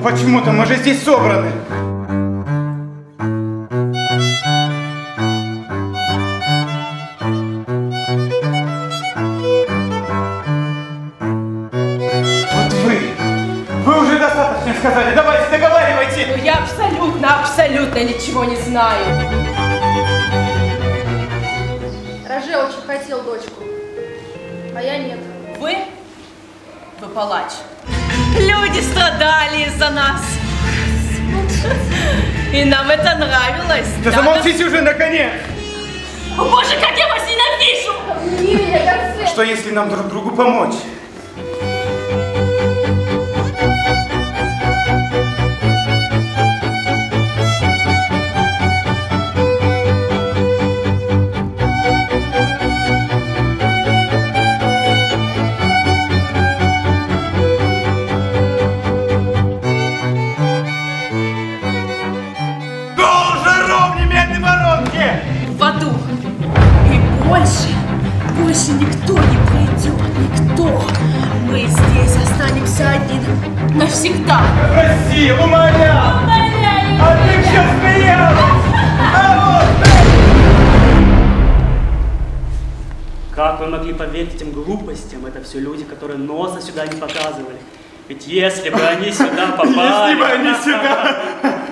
почему-то мы же здесь собраны. Вы уже достаточно сказали, давайте договаривайте. Ну я абсолютно ничего не знаю. Роже очень хотел дочку, а я нет. Вы палач. Люди страдали из-за нас. И нам это нравилось. Да замолчите уже наконец! О боже, как я вас ненавижу! Что если нам друг другу помочь? Больше никто не придет, никто. Мы здесь останемся одни навсегда. Россия, умоляю! Умоляю! А ты все смеялась! Как вы могли поверить этим глупостям? Это все люди, которые носа сюда не показывали. Ведь если бы они сюда попали... Если бы они сюда...